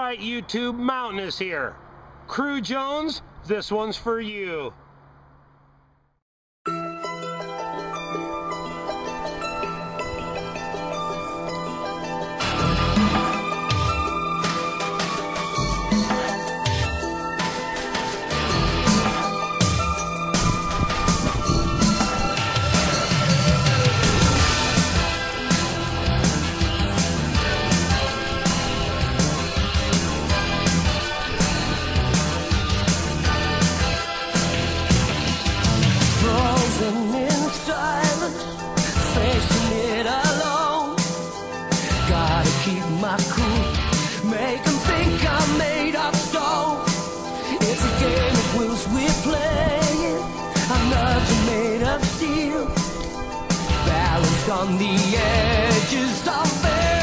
right, YouTube, Mountainous here. Crew Jones, this one's for you. Keep my cool, make them think I'm made of stone. It's a game of wills we're playing. I'm nothing made of steel, balanced on the edges of it.